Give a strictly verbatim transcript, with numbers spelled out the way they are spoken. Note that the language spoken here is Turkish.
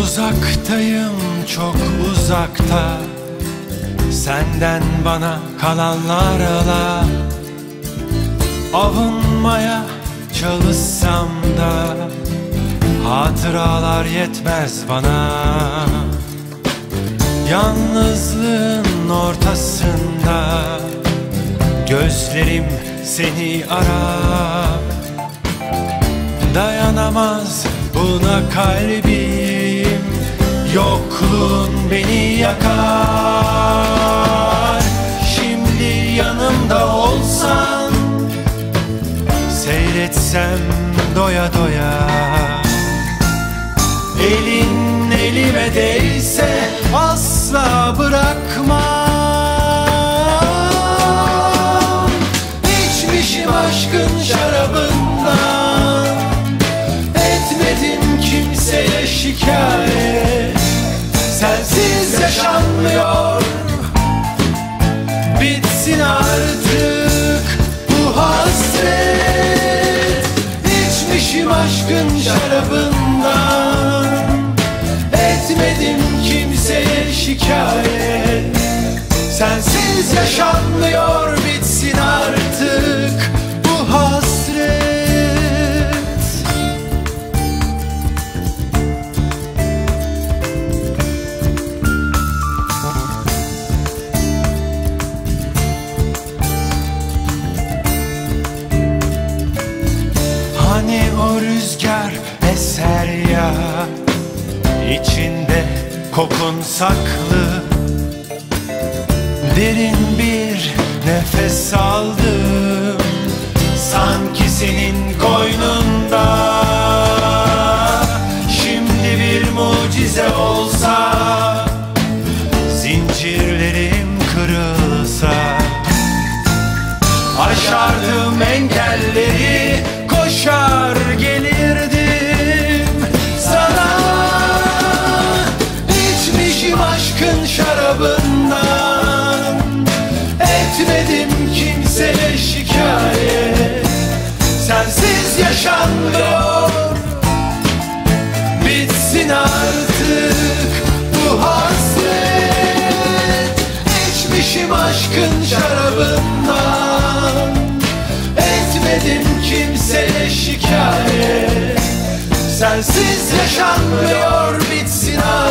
Uzaktayım, çok uzakta, senden bana kalanlarla. Avunmaya çalışsam da hatıralar yetmez bana. Yalnızlığın ortasında gözlerim seni arar. Dayanamaz buna kalbim, yokluğun beni yakar. Şimdi yanımda olsan, seyretsem doya doya. Elin elime değse asla bırakmam. İçmişim aşkın şarabından, etmedim kimseye şikayet. Sensiz yaşanmıyor, bitsin artık bu hasret. İçmişim aşkın şarabından, etmedim kimseye şikayet. Sensiz yaşanmıyor, bitsin artık bu hasret. Hani o rüzgar eser ya, İçinde kokun saklı. Derin bir nefes aldım, sanki senin koynunda. Şimdi bir mucize olsa, zincirlerim kırılsa, aşardım engelleri, koşar gelirdim sana. İçmişim aşkın şarabından, etmedim kimseye şikayet. Sensiz yaşanmıyor, bitsin artık bu hasret. İçmişim aşkın şarabından, etmedim kimseye şikayet. Sensiz yaşanmıyor, bitsin artık.